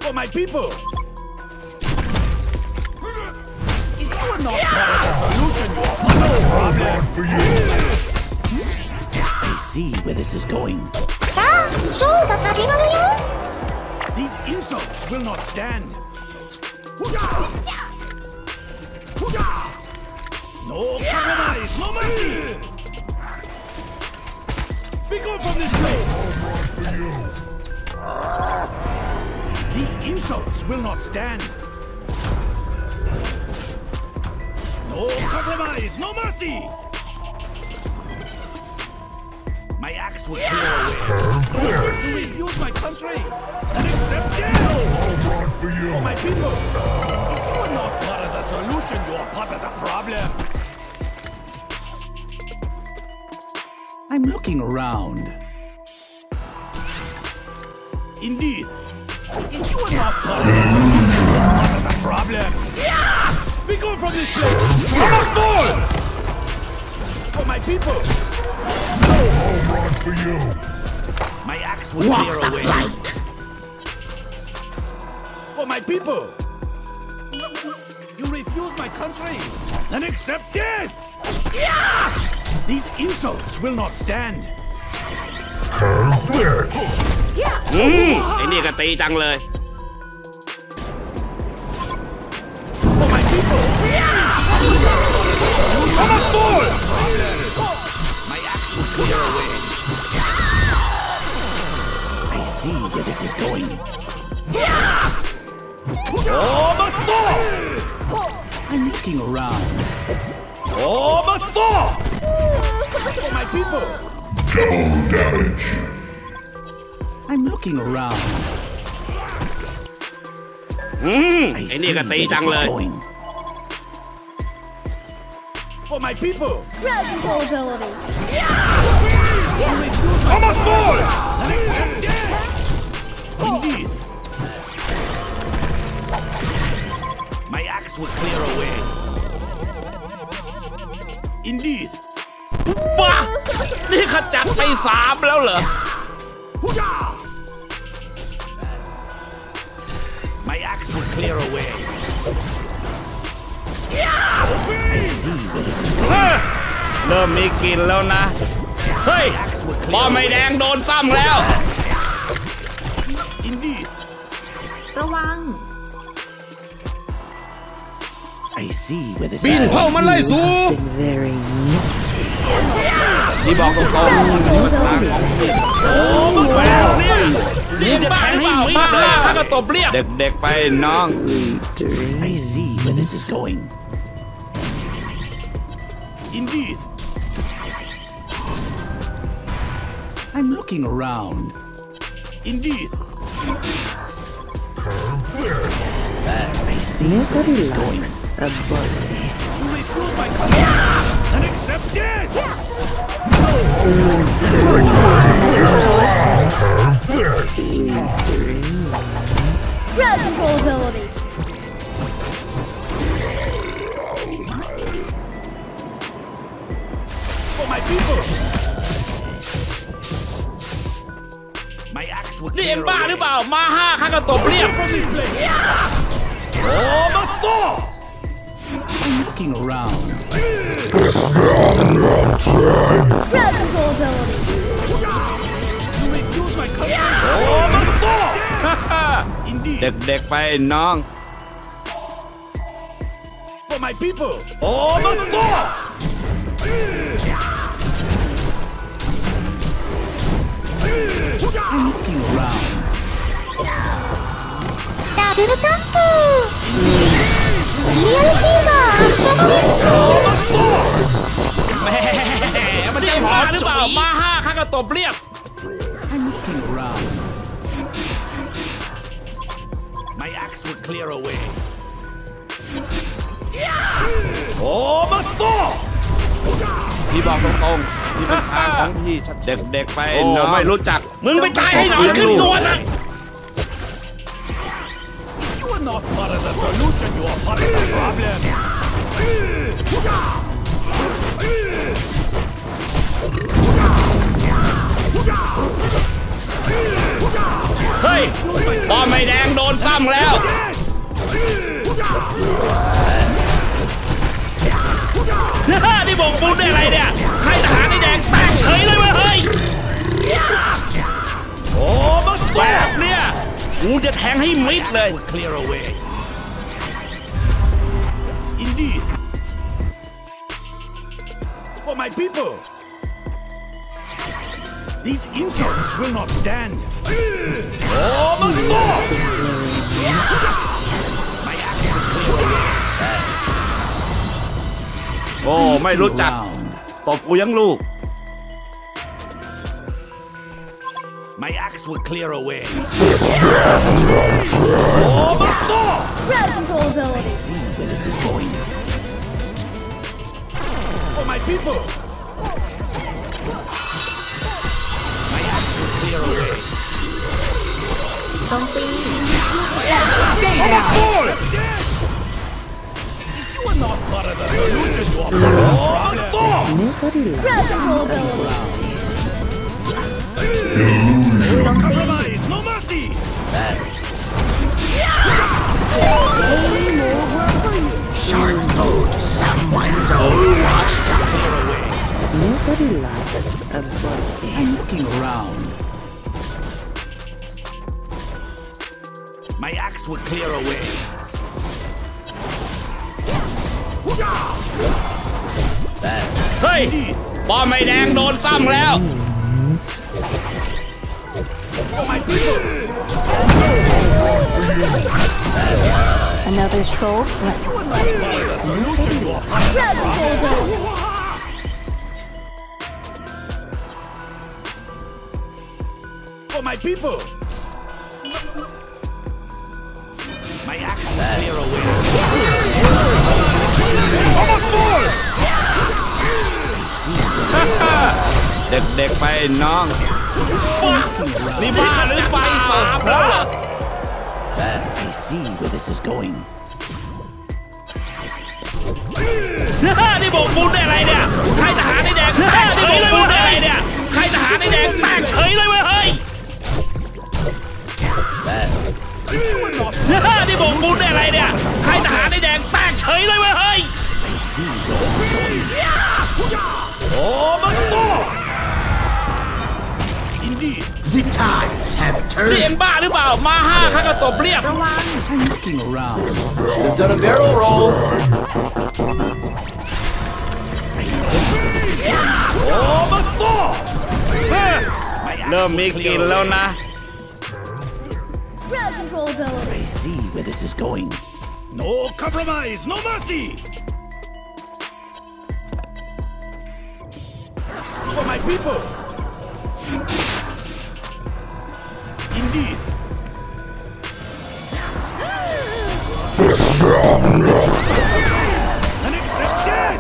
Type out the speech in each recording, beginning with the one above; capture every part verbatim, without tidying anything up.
For my people. You are not part of the solution. You are part of the problem. I see where this is going. These insults will not stand. No compromise, no mercy. Be gone from this place. These insults will not stand. No compromise, no mercy. My axe will clear away. You refuse my country and accept death. For my people. You are not part of the solution. You are part of the problem. I'm looking around. Indeed. You are not part of the solution. You are part of the problem. Yeah! Be gone from this place. I'm a fool! For my people. No home run for you. My axe will Walk clear the away. plank. For my people. You refuse my country and accept death. Yeah! These insults will not stand. อืมไอ้นี่ก็ตีจังเลย For my people. I'm a fool. My axe will clear away. I see where this is going. Oh, must fall. I'm looking around. Oh, must fall. For my people. Double damage. I'm looking around. อืมไอ้นี่ก็ตีจังเลย For my people. Crowd control ability. I'm a fool. Indeed. My axe will clear away. Indeed. บ้านี่ขจัดไปสามแล้วเหรอ My axe will clear away. I see where this is เฮ้ going. ยเริ่มมีกลิ่นแล้วนะ เฮ้ย บอมไม่แดงโดนซ้ำแล้ว Indeed. ระวัง I see where this is บิน going. เผ่ามันไล่สูที่บอกตรงๆมันทางของพี่โอ้มาแล้วเนี่ยนี่จะแทงให้มีดเลยข้าก็ตบเรียบเด็กๆไปน้อง I see where this is going. Indeed. I'm looking around. Indeed. I see where this is going. You refuse my command and accept death. Crowd control ability. For my people. My axe will นี่เอ็ clear มบ้า away. หรือเปล่า มาห้าข้าก็ตบเรียบ From this place. Oh, must fall. I'm looking around. Crowd control ability. You refuse my command. Oh, must fall. Indeed. เด็กๆไปน้อง For my people. Oh, must fall. I'm looking around. ダブルタップ。シリアルシーバー。 แหม่มันจะบ้าหรือเปล่า มาห้าข้าก็ตบเรียบ I'm looking around. My axe will clear away. Oh, must fall. พี่บอกตรงๆนี่เป็นทางของพี่ชัดเด็กๆไปน้องไม่รู้จัก มึงไปตายให้หนอนขึ้นตัวนะ You are not part of the solution. You are part of the problem. เฮ้ย บป้อมไม่แดงโดนซ้ำแล้วนี่บอกบุญได้อะไรเนี่ยใครทหารนี่แดงแตกเฉยเลยเว้ยเฮ้ยโอ้มาแบบเนี่ยกูจะแทงให้มิดเลย Clear away. Indeed. For my people. These insults will not stand. Oh, my God! My action will clear away. โอ้ไม่รู้จักตบกูยังลูก My axe will clear away. Oh, my sword! Crowd control ability. See where this is going. For my people. My axe will clear away. โจมตี Oh, my sword! You are not part of the solution. You are part of the problem. Crowd control ability. No compromise. No mercy. Shark mode, someone's all washed up. Clear away. Nobody likes a body. I'm looking around. My axe will clear away. เฮ้ยป้อมไม่แดงโดนซ้ำแล้ว For my people. Another soul cleanse. Crowd control ability. For my people. My axe will clear away. I'm a sword. เด็กๆไปน้องนี่บ้าหรือไฟสาบแล้วเหรอ I see where this is going. นี่บอกบุญได้อะไรเนี่ยใครทหารนี่แดงแตกเฉยเลยเว้ยอะไรเนี่ยใครทหารนี่แดงแตกเฉยเลยเว้ยเฮ้ยนี่บอกบุญได้อะไรเนี่ยใครทหารนี่แดงแตกเฉยเลยเว้ยเฮ้ย Oh, my sword. Indeed. The tides have นี่ turned. เอ็งบ้าหรือเปล่ามาห้าข้าก็ตบเรียบระวัง I'm looking around. Should have done a barrel roll. Oh, my sword. เริ่มมีกลิ่นแล้วนะ Crowd control ability. I see where this is going. No compromise. No mercy. For my people. Indeed. An accepted.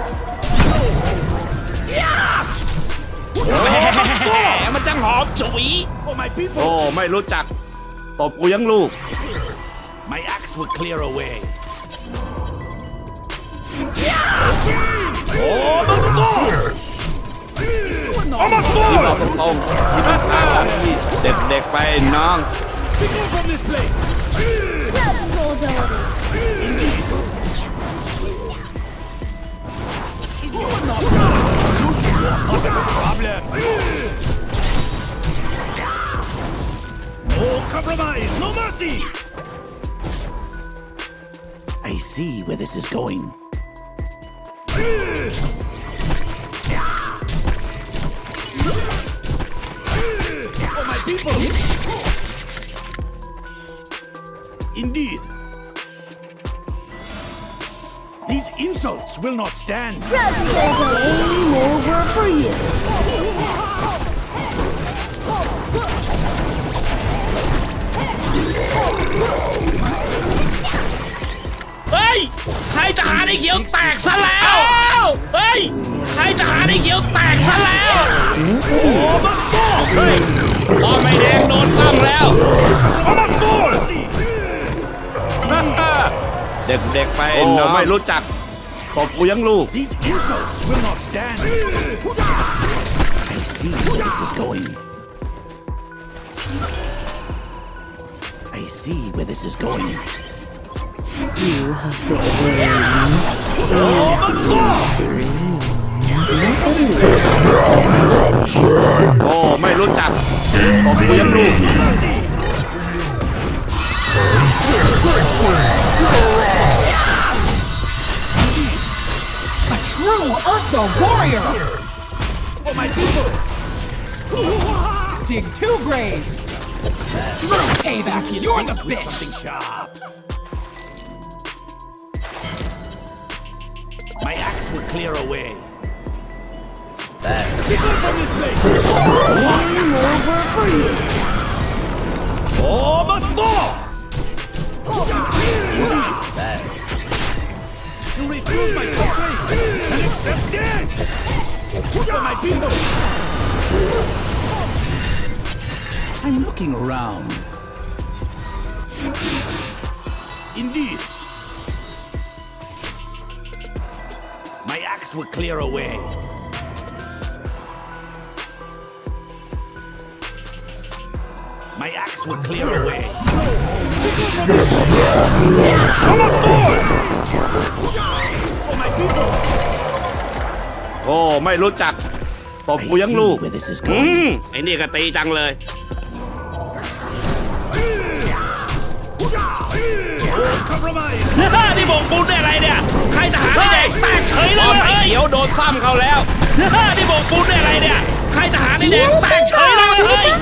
แหมมันจังหอมฉุย For my โอ้ people. ไม่รู้จักตบกูยังลูก My axe will clear away. Oh, my sword. I'm a ที่บอก sword. ตรงๆเด็กๆไปน้อง Be gone from this place. Crowd control ability. Indeed. You are not part of the solution. You are part of the problem. No compromise. No mercy. I see where this is going. For my people. Indeed. These insults will not stand. Crowd control ability. Any more work for you? เฮ้ยใครทหารไอ้เขียวแตกซะแล้วเฮ้ยใครทหารไอ้เขียวแตกซะแล้วโอ้มาโซ่เฮ้ยป้อมไม่แดงโดนซ้ำแล้ว I'm a sword. เด็กๆไปน้องไม่รู้จักตบกูยังลูก These insults will not stand. I see where this is going. I see where this is going. You have the brain. โอ้ไม่รู้จักตบเลี้ยงลูก A true Ursa warrior! For my people! Dig two graves! Payback, you're the bitch! Something sharp. My axe will clear a way. Get out from this place! Game over for you. All must fall! You refuse my country and accept death! For my people! I'm looking around. Indeed. My axe will clear a way. My axe will clear a way. For my people! โอ้ไม่รู้จักตบเลี้ยงลูก Where this is อื going. มไอ้นี่ก็ตีจังเลย Compromise! นี่บอกปูนได้อะไรเนี่ยใครทหารไอ้แดงแตกเฉยเลยไอ้เขียวโดนซ้ำเขาแล้วนี่บอกปูนได้อะไรเนี่ยใครทหารไอ้แดงแตกเฉยเลยเฮ้ย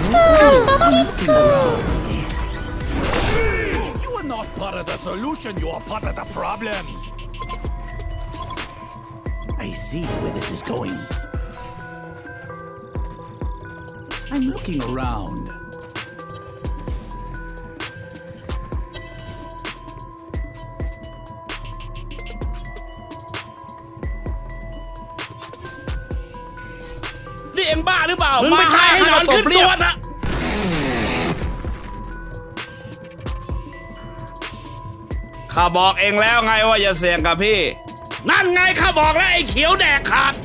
You are not part of the solution, you are part of the problem. I see where this is going. I'm looking around. นี่เอ็งบ้าหรือเปล่ามึงมาไม่ใช่ให้นอนขึ้นตัวนะข้าบอกเองแล้วไงว่าอย่าเสี่ยงกับพี่ นั่นไงข้าบอกแล้วไอ้เขียวแดกขาด